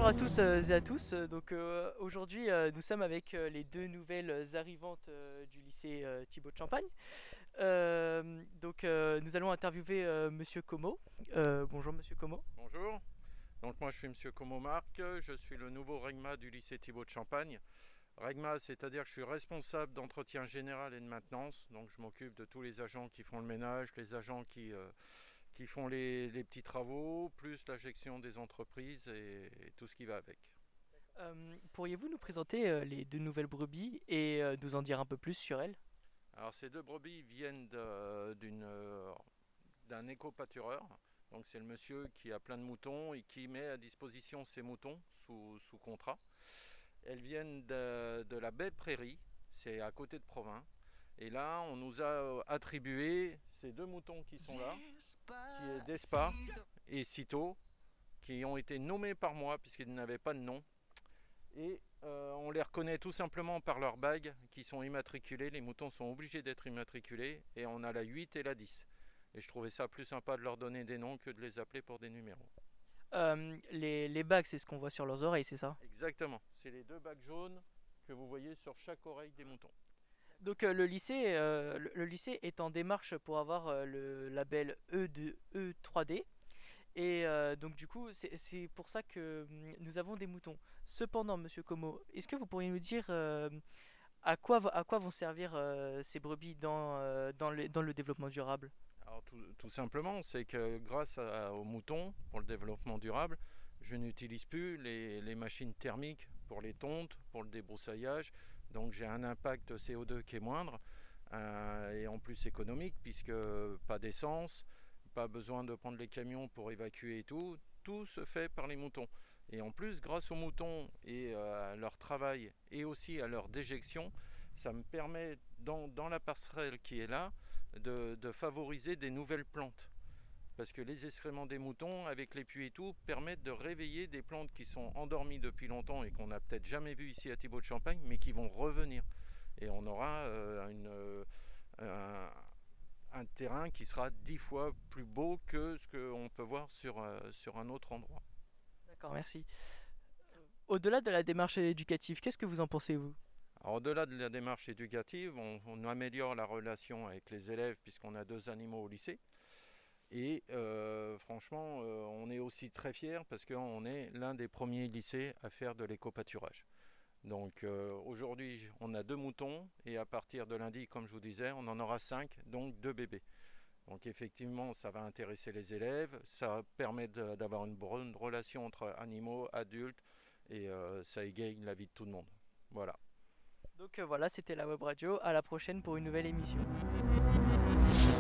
à tous et à tous. Aujourd'hui, nous sommes avec les deux nouvelles arrivantes du lycée Thibaut de Champagne. Nous allons interviewer Monsieur Como. Bonjour Monsieur Como. Bonjour, donc moi je suis Monsieur Como Marc, je suis le nouveau REGMA du lycée Thibaut de Champagne. REGMA, c'est-à-dire que je suis responsable d'entretien général et de maintenance, donc je m'occupe de tous les agents qui font le ménage, les agents qui font les petits travaux, plus la gestion des entreprises et tout ce qui va avec. Pourriez-vous nous présenter les deux nouvelles brebis et nous en dire un peu plus sur elles? Alors ces deux brebis viennent d'un éco-pâtureur. Donc c'est le monsieur qui a plein de moutons et qui met à disposition ses moutons sous contrat. Elles viennent de la baie Prairie, c'est à côté de Provins. Et là, on nous a attribué ces deux moutons qui sont là, qui est Despa et Cito, qui ont été nommés par moi puisqu'ils n'avaient pas de nom. Et on les reconnaît tout simplement par leurs bagues qui sont immatriculées. Les moutons sont obligés d'être immatriculés et on a la 8 et la 10. Et je trouvais ça plus sympa de leur donner des noms que de les appeler pour des numéros. Les bagues, c'est ce qu'on voit sur leurs oreilles, c'est ça? Exactement, c'est les deux bagues jaunes que vous voyez sur chaque oreille des moutons. Le lycée est en démarche pour avoir le label E3D. Et donc du coup, c'est pour ça que nous avons des moutons. Cependant, Monsieur Como, est-ce que vous pourriez nous dire à quoi vont servir ces brebis dans le développement durable? Alors tout simplement, c'est que aux moutons, pour le développement durable, je n'utilise plus les machines thermiques pour les tontes, pour le débroussaillage. Donc j'ai un impact CO2 qui est moindre et en plus économique puisque pas d'essence, pas besoin de prendre les camions pour évacuer et tout. Tout se fait par les moutons. Et en plus, grâce aux moutons et à leur travail et aussi à leur déjection, ça me permet, dans la passerelle qui est là, de favoriser des nouvelles plantes. Parce que les excréments des moutons, avec les puits et tout, permettent de réveiller des plantes qui sont endormies depuis longtemps et qu'on n'a peut-être jamais vues ici à Thibaut de Champagne, mais qui vont revenir. Et on aura un terrain qui sera 10 fois plus beau que ce qu'on peut voir sur un autre endroit. D'accord, merci. Au-delà de la démarche éducative, qu'est-ce que vous en pensez, vous? Alors, au-delà de la démarche éducative, on améliore la relation avec les élèves puisqu'on a deux animaux au lycée. Et franchement, on est aussi très fiers parce qu'on est l'un des premiers lycées à faire de l'éco-pâturage. Donc aujourd'hui, on a deux moutons et à partir de lundi, comme je vous disais, on en aura 5, donc deux bébés. Donc effectivement, ça va intéresser les élèves, ça permet d'avoir une bonne relation entre animaux, adultes et ça égaye la vie de tout le monde. Voilà. Donc voilà, c'était la web radio. À la prochaine pour une nouvelle émission.